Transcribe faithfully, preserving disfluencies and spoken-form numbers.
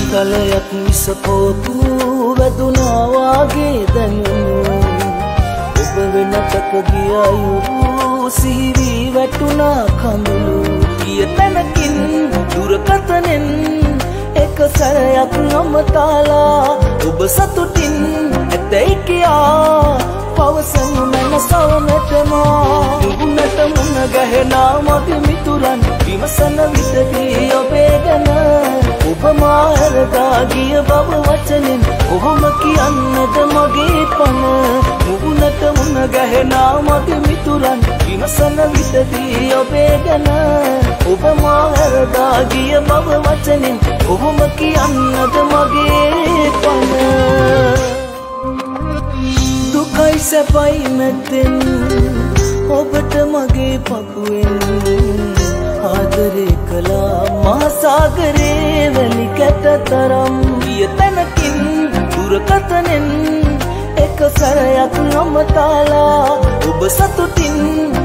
තලයක් මිස පොතු වැදුනා වාගේ දැනුණු ඔබ වෙනතක ගිය අයුරු සිහිවි වැටුණා කඳුළු ගිය තැනකින් දුරකතනෙන් එක සැරයක් අමතාලා ඔබ සතුටින් ඇතැයි කියා පවසනු මැන සවනටමා නුගුණට මුණ ගැහෙනා මගේ මිතුරන් විමසන විටදී ඔබේ ගැන ඔබ මා හැරදා ගිය බව වචනෙන් ඔහොම කියන්නද මගේ පන නුගුණට මුණ ගැහෙනා මගේ මිතුරන් විමසන විටදී ඔබේ ගැන ඔබ මා හැරදා ගිය බව වචනෙන් ඔහොම කියන්නද මගේ පන දුකයි සැපයි මැත්තෙන් ඔබට මගේ පපුවෙන් ආදරේ කළා මහසාගරේ වැලි කැට තරම් ගිය තැනකින් දුරකතනෙන් එක සැරයක් අමතාලා ඔබ සතුටින්